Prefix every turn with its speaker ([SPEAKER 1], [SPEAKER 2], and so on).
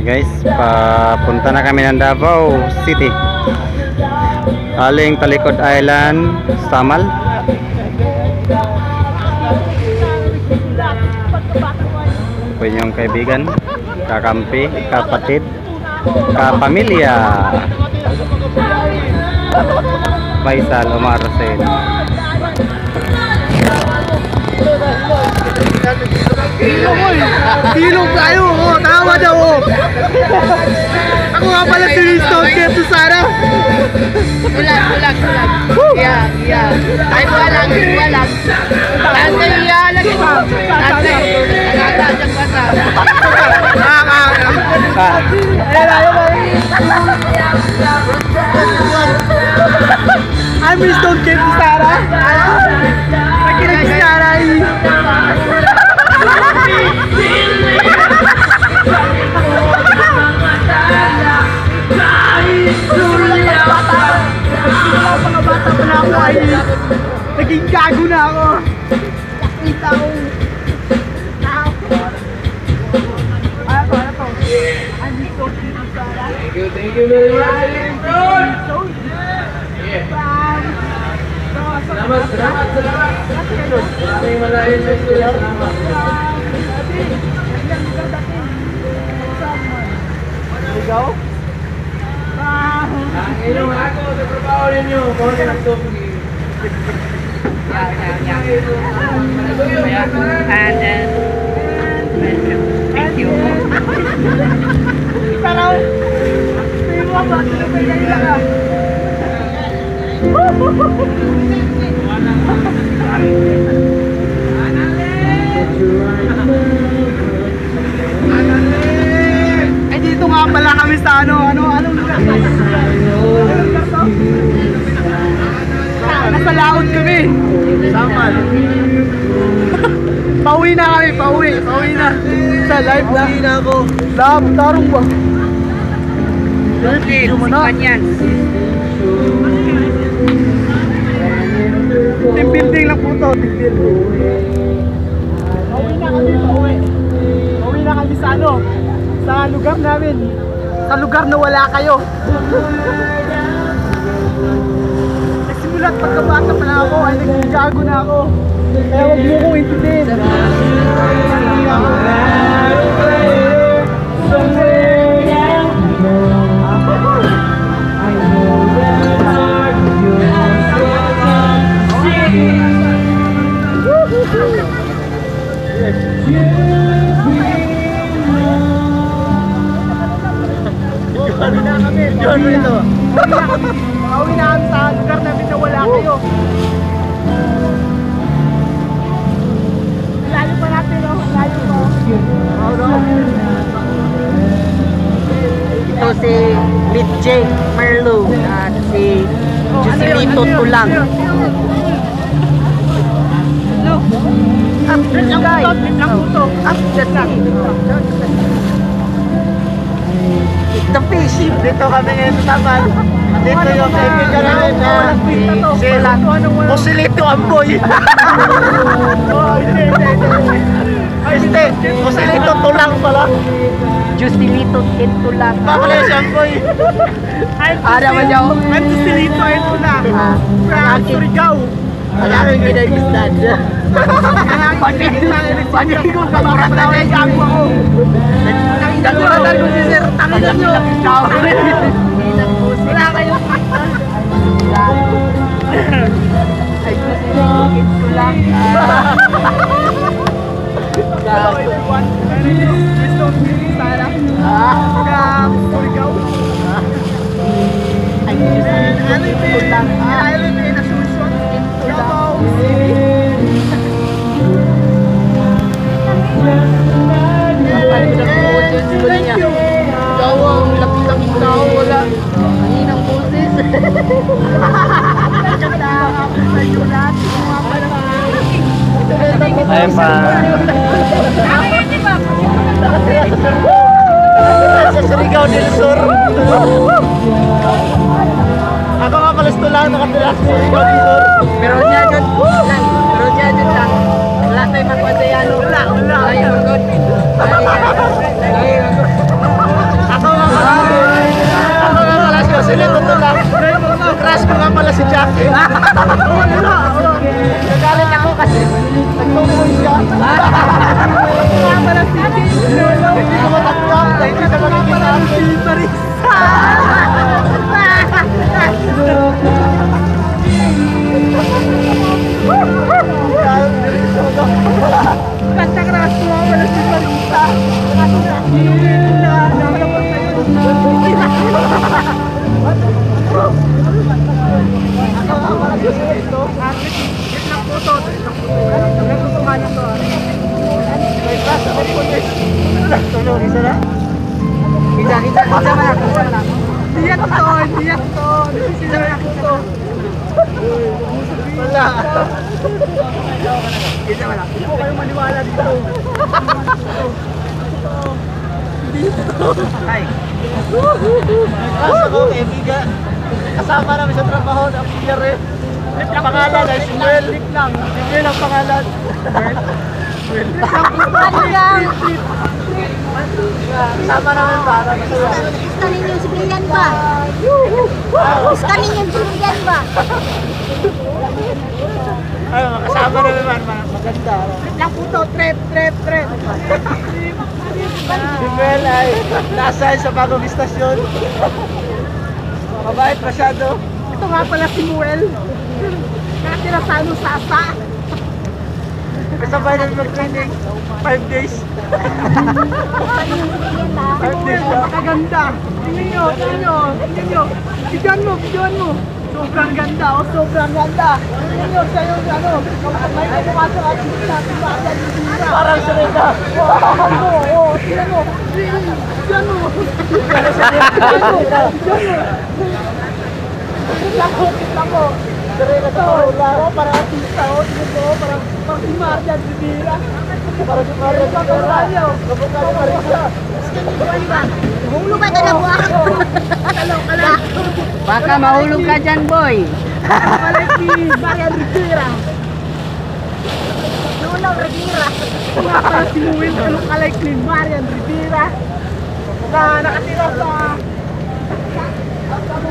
[SPEAKER 1] Guys, papunta na kami ng Davao City. Aling Talikod Island, Samal. Po inyong kaibigan, kakampi, kapatid, kapamilya, Faisal Omar Hussein.
[SPEAKER 2] Bilog tayo, oh, tama daw, oh. Ako nga pala si Stone Keto Sara.
[SPEAKER 3] Bulag. Iya. Ay, buwalang. Ate, iya, lagi mo. Ate, nagkakajag bata.
[SPEAKER 2] I'm Stone Keto Sara. Nakinig si Sara. Mga bata pa na ako ay naging gago na ako. Nakita ko. Ano to? I'm Stone Keto Sara.
[SPEAKER 4] Thank you very much. Salamat. Maraming salamat.
[SPEAKER 2] Ikaw?
[SPEAKER 4] Ang inyong ako sa trabaho ninyo, kung ano nagtupi.
[SPEAKER 3] Thank you.
[SPEAKER 2] Pero, sabi mo ba, tinupay ka nila ka? Eh, dito nga pala kami sa anong lugar to? Nasa laot kami. Samal. Pauwi na kami, pauwi na. Sa live na. Pauwi na ako. Lab, tarong ba? Video mo na. Team building lang po to, team building. Pauwi na kami, pauwi. Pauwi na kami sa ano? Sa lugar namin. Sa lugar na wala kayo. Nagsimulat pagkabata pa na ako, ay nagagago na ako. Kaya wag mo kong intindihin. Pauwi na kami sa lugar namin na wala kayo. Layo pa natin, oh. Layo pa.
[SPEAKER 3] Ito si J. Merlo at si Joselito Tulang. Update lang po. The fish.
[SPEAKER 2] Dito kami ngayon sa Tamal. Dito yung kaibigan namin na si Joselito Amboy. Hindi. Joselito Tulang pala.
[SPEAKER 3] Joselito Tulang.
[SPEAKER 2] Bakit si Amboy?
[SPEAKER 3] Naman siya.
[SPEAKER 2] I'm Joselito Tulang. From Surigao.
[SPEAKER 3] Alam ko na yung stand.
[SPEAKER 2] Pwede ko kamurat na yung gago ako. Nagulatan ko si Sir. Tanginan nyo. Wala kayo.
[SPEAKER 3] Ay, Joselito Tulang.
[SPEAKER 2] Hello everyone. My name is Stone Keto Sara. From Surigao.
[SPEAKER 3] Ay, Joselito Tulang.
[SPEAKER 2] I live in Asuncion, Davao City.
[SPEAKER 3] Gawang laki-laking tao, wala. Kaninang boses.
[SPEAKER 1] Ayun pa.
[SPEAKER 2] Sa Surigao del Sur. Ako nga pala lang nakatira sa Surigao del Sur.
[SPEAKER 3] Pero dyan lang. Wala tayong magpasayalo.
[SPEAKER 2] Wala.
[SPEAKER 3] Ay, magod.
[SPEAKER 2] Nagtutungan to. May class ako pulis. Tulong, isa na? Kita mana? Diyan to. Sila na to. Wala. Kita mana? Hindi po kayo maniwala dito. Dito. Ay. Ako, kaibigan. Kasama namin sa trabaho ng PRF. Pangalan ay Samuel. Samuel ang pangalan. Kasama namin para masaya.
[SPEAKER 5] Gusto ninyo si Brian ba? Gusto ninyo si Brian ba?
[SPEAKER 2] Ay, kasama namin maganda. Lang po to, trip. Samuel ay nasa sa bagong istasyon. Mabait masyado. Ito nga pala si Muel. Nakatira sa Sasa. Kasabay namin mag-training. 5 days. 5 days na. Kaganda. Tingnan nyo. Videoan mo. Sobrang ganda. Sobrang ganda. Tingnan nyo, siya yung may kumasok at natin ba? Parang sarita. Tingnan mo. Videoan mo. Kitla mo. Sarita sa hula. Parang artista. Parang si Marian Rivera. Parang si Marian Rivera. Kapag ka na Marisa.
[SPEAKER 5] Hulog ba talaga ako?
[SPEAKER 3] Baka mahulog ka dyan, boy.
[SPEAKER 2] Balik ni Marian Rivera.
[SPEAKER 5] Lulaw, Rivera.
[SPEAKER 2] Nga pala si Muel. Kalok-alike ni Marian Rivera. Na nakatira sa